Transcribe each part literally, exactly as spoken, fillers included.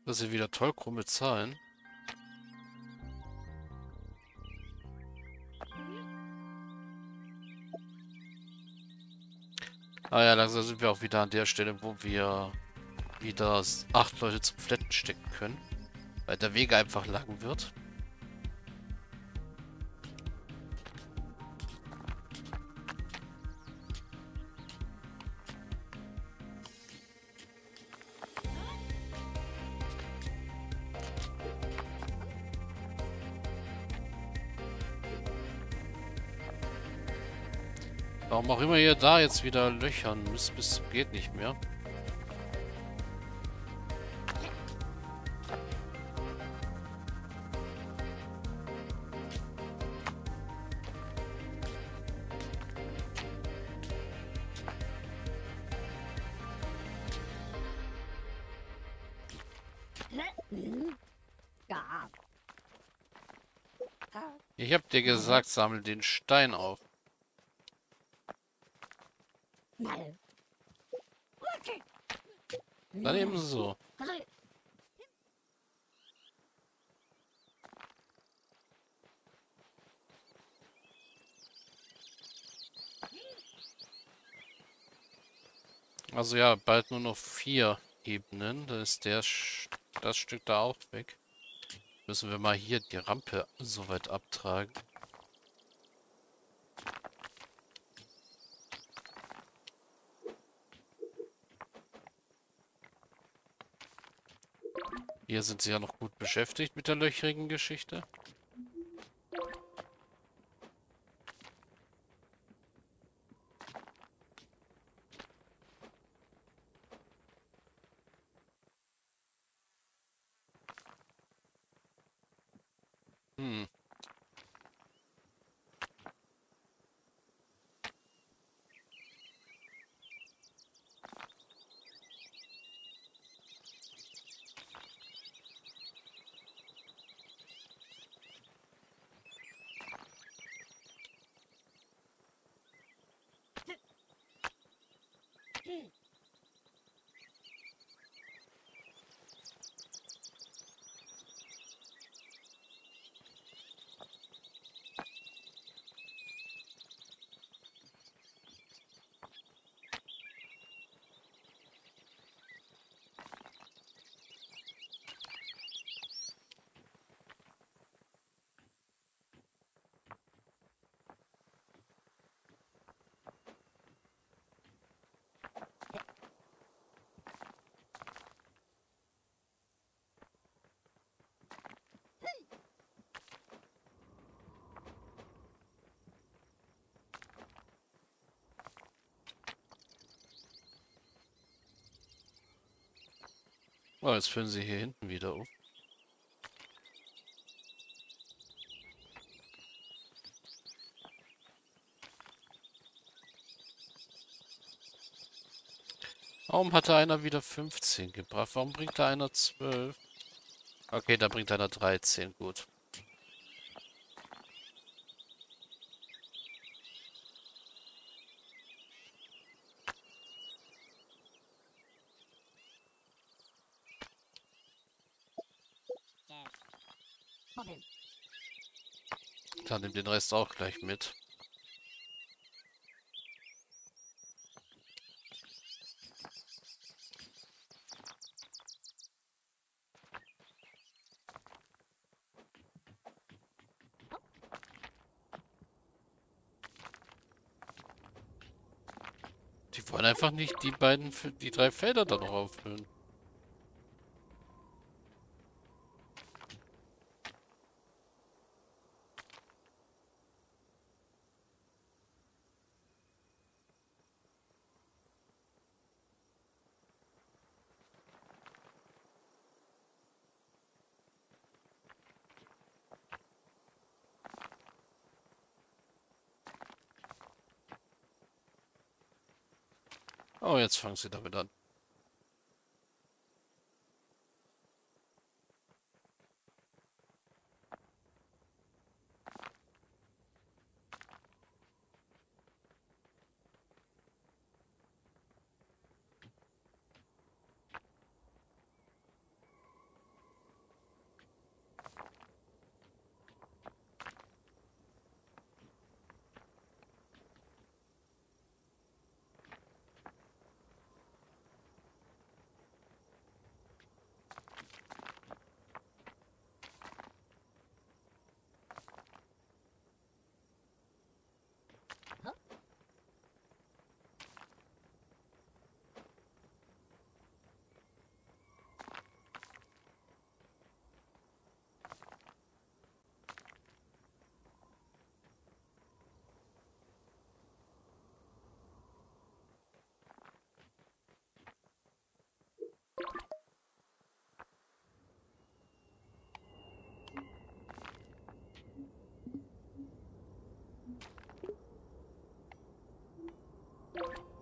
Das sind wieder toll krumme Zahlen. Ah ja, langsam sind wir auch wieder an der Stelle, wo wir wieder s- acht Leute zum Fletten stecken können. Weil der Weg einfach lang wird. Warum auch immer ihr da jetzt wieder löchern müsst, bis geht nicht mehr. Ich hab dir gesagt, sammel den Stein auf. Dann ebenso. Also ja, bald nur noch vier Ebenen. Da ist der Sch das Stück da auch weg. Müssen wir mal hier die Rampe soweit abtragen. Hier sind sie ja noch gut beschäftigt mit der löchrigen Geschichte. Hm. Oh, jetzt füllen sie hier hinten wieder auf. Warum hat da einer wieder fünfzehn gebracht? Warum bringt da einer zwölf? Okay, da bringt einer dreizehn. Gut. Dann nimmt den Rest auch gleich mit. Die wollen einfach nicht die beiden, F- die drei Felder da noch auffüllen. Oh, jetzt fangen sie damit an.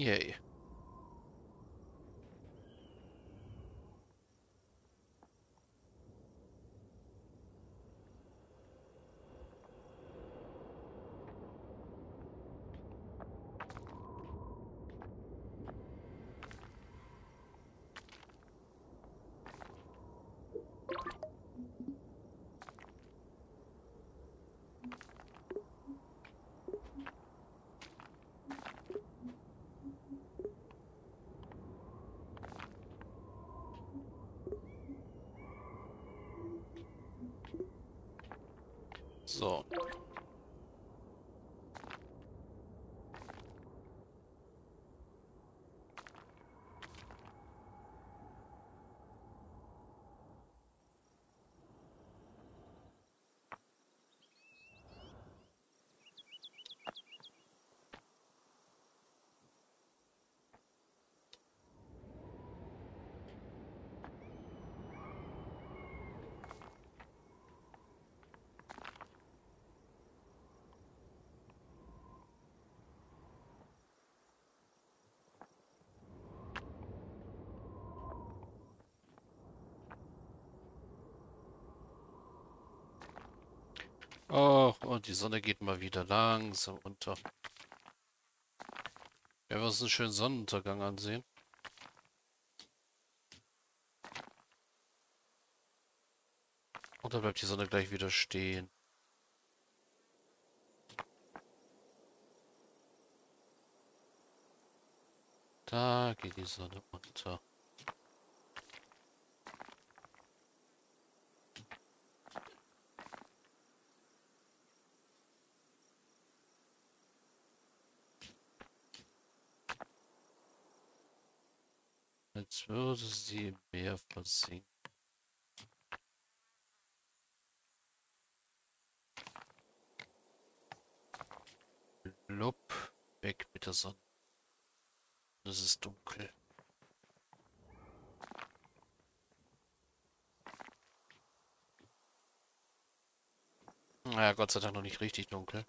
Yay. So. Oh, und die Sonne geht mal wieder langsam unter. Werden wir uns einen schönen Sonnenuntergang ansehen. Oder bleibt die Sonne gleich wieder stehen? Da geht die Sonne unter. Als würde sie im Meer versinken. Blub, weg mit der Sonne. Es ist dunkel. Naja, Gott sei Dank noch nicht richtig dunkel.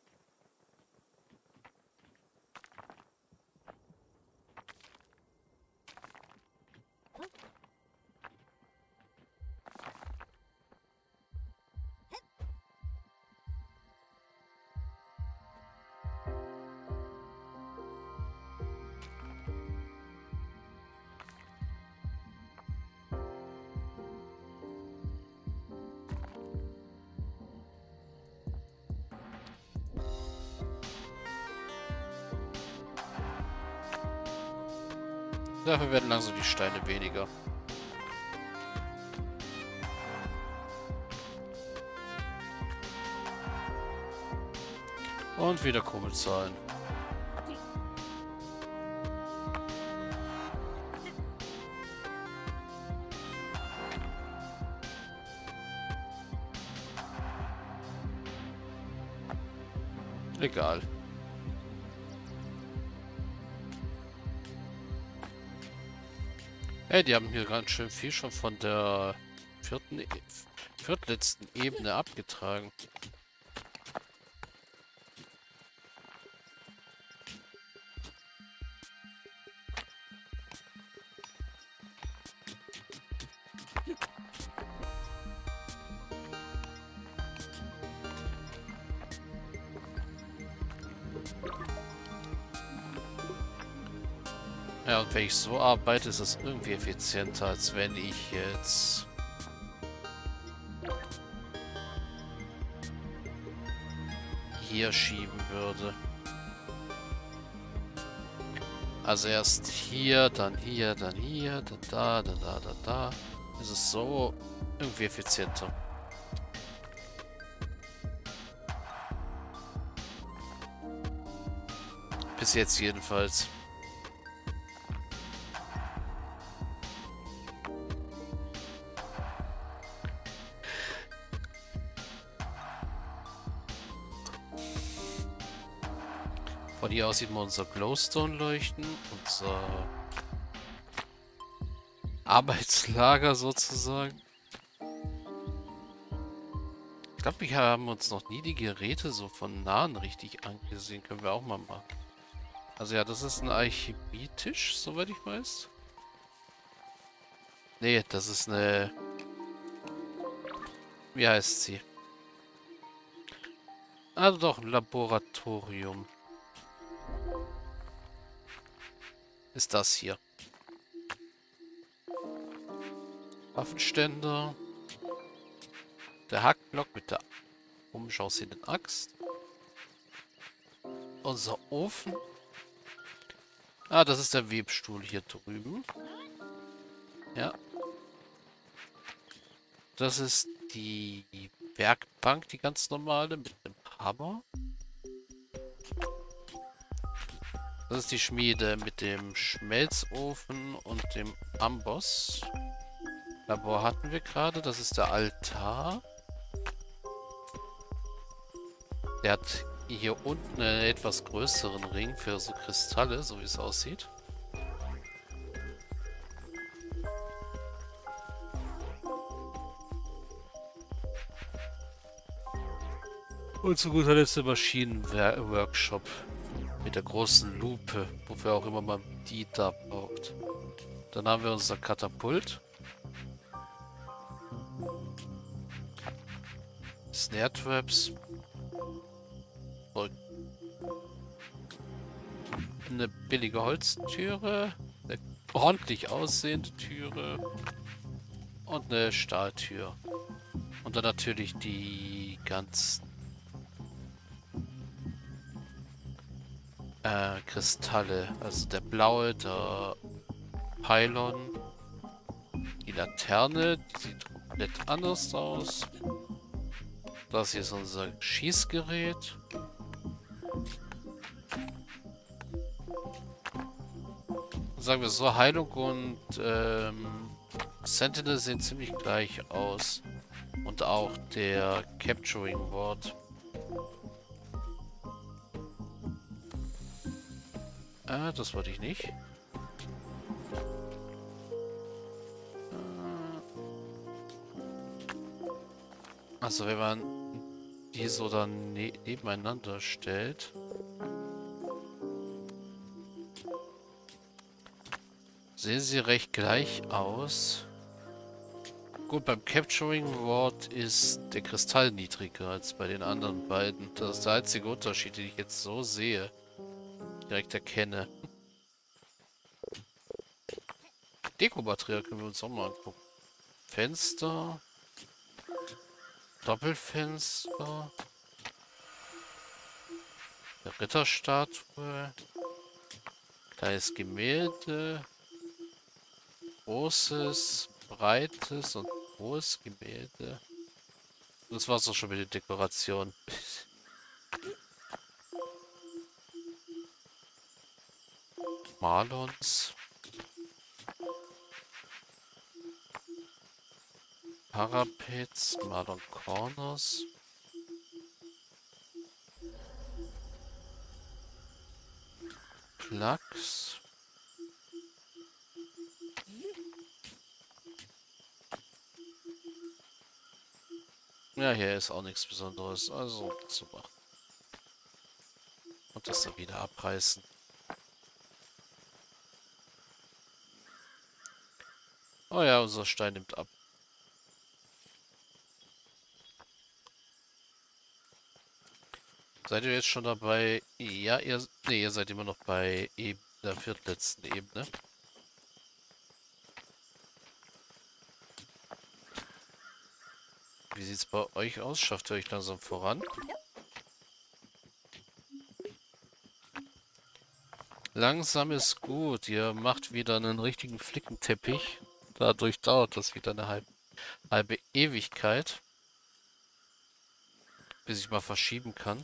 Dafür werden langsam die Steine weniger. Und wieder Kummelzahlen. Egal. Hey, die haben hier ganz schön viel schon von der vierten, e viertletzten Ebene abgetragen. Ja, und wenn ich so arbeite, ist es irgendwie effizienter, als wenn ich jetzt hier schieben würde. Also erst hier, dann hier, dann hier, dann da, dann da, dann da. Ist es so irgendwie effizienter. Bis jetzt jedenfalls. Von hier aus sieht man unser Glowstone leuchten, unser Arbeitslager sozusagen. Ich glaube, wir haben uns noch nie die Geräte so von Nahen richtig angesehen. Können wir auch mal machen. Also ja, das ist ein Alchemietisch, soweit ich weiß. Nee, das ist eine... Wie heißt sie? Also doch, ein Laboratorium. Ist das hier. Waffenständer. Der Hackblock mit der komisch aussehenden Axt. Unser Ofen. Ah, das ist der Webstuhl hier drüben. Ja. Das ist die Werkbank, die ganz normale, mit einem Hammer. Das ist die Schmiede mit dem Schmelzofen und dem Amboss. Labor hatten wir gerade. Das ist der Altar. Der hat hier unten einen etwas größeren Ring für so Kristalle, so wie es aussieht. Und zu guter Letzt der Maschinenworkshop mit der großen Lupe, wofür auch immer man die da braucht. Dann haben wir unser Katapult. Snare Traps. Eine billige Holztüre. Eine ordentlich aussehende Türe. Und eine Stahltür. Und dann natürlich die ganzen äh, Kristalle. Also der blaue, der Pylon. Die Laterne, die sieht komplett anders aus. Das hier ist unser Schießgerät. Sagen wir so, Heilung und ähm, Sentinel sehen ziemlich gleich aus. Und auch der Capturing Ward. Ah, das wollte ich nicht. Also wenn man die so dann ne nebeneinander stellt. Sehen sie recht gleich aus. Gut, beim Capturing Ward ist der Kristall niedriger als bei den anderen beiden. Das ist der einzige Unterschied, den ich jetzt so sehe. Direkt erkenne. Dekomaterial können wir uns auch mal angucken. Fenster. Doppelfenster. Eine Ritterstatue. Kleines Gemälde. Großes, breites und hohes Gemälde. Das war's auch schon mit den Dekorationen. Marlons. Parapets, Marlon Corners. Plugs. Ja, hier ist auch nichts Besonderes. Also, super. Und das dann wieder abreißen. Oh ja, unser Stein nimmt ab. Seid ihr jetzt schon dabei? Ja, ihr... Nee, ihr seid immer noch bei eben der viertletzten Ebene. Wie sieht's bei euch aus? Schafft ihr euch langsam voran? Langsam ist gut. Ihr macht wieder einen richtigen Flickenteppich. Dadurch dauert das wieder eine halbe, halbe Ewigkeit, bis ich mal verschieben kann.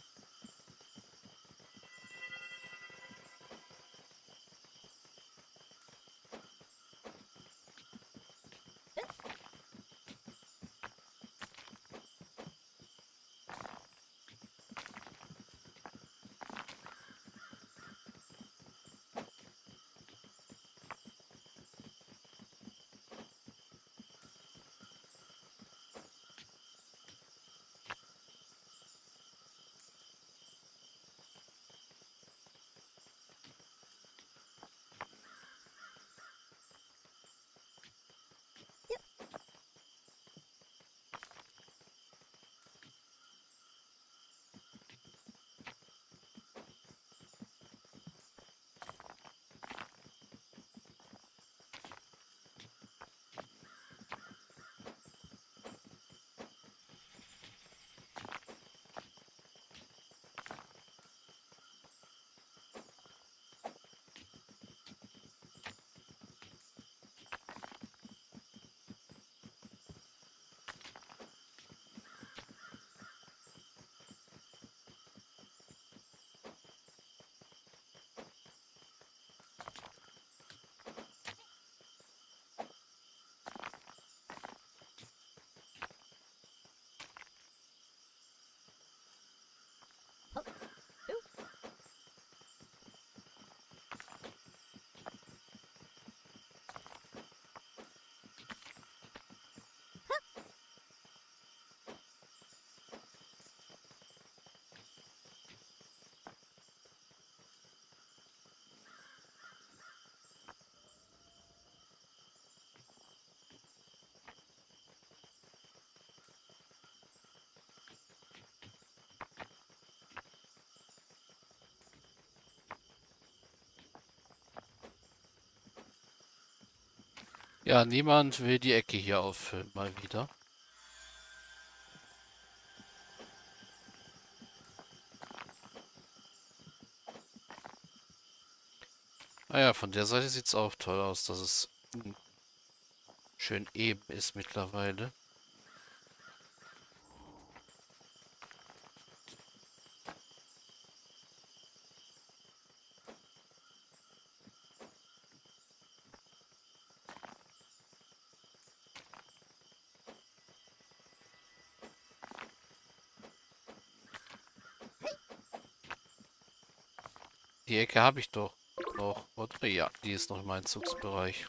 Ja, niemand will die Ecke hier auffüllen, mal wieder. Ah ja, von der Seite sieht es auch toll aus, dass es hm, schön eben ist mittlerweile. Die Ecke habe ich doch noch. Oder? Ja, die ist noch im Einzugsbereich.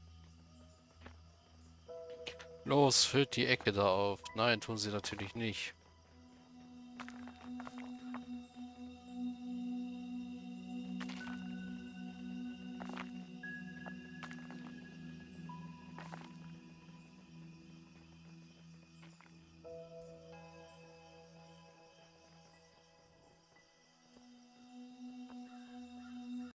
Los, füllt die Ecke da auf. Nein, tun sie natürlich nicht.